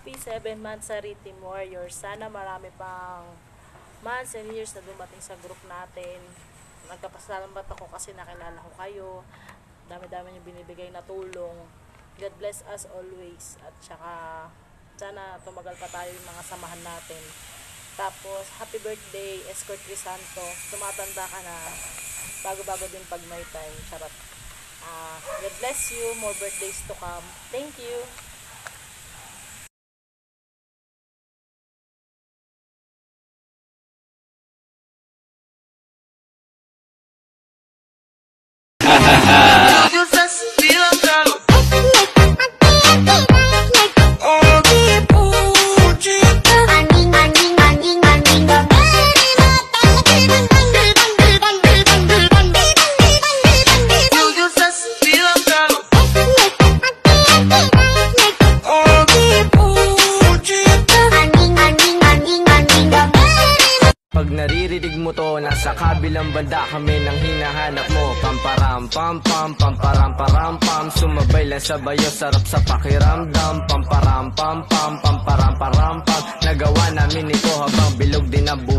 happy 7 months sa Team Warriors. Sana marami pang months and years na dumating sa group natin. Nagkapasalamat ako kasi nakilala ko kayo. Dami-dami yung binibigay na tulong. God bless us always. At saka sana tumagal pa tayo yung mga samahan natin. Tapos, happy birthday, Escort Crisanto. Tumatanda ka na. Bago-bago din pag may time. Charot. God bless you. More birthdays to come. Thank you. Pag naririnig mo to, nasa kabilang banda kami nang hinahanap mo. Pamparam pam pam, pamparam param pam. Sumabay lang sa bayo, sarap sa pakiramdam. Pamparam pam pam, pamparam param pam. Nagawa namin ito habang bilog din ang buhay.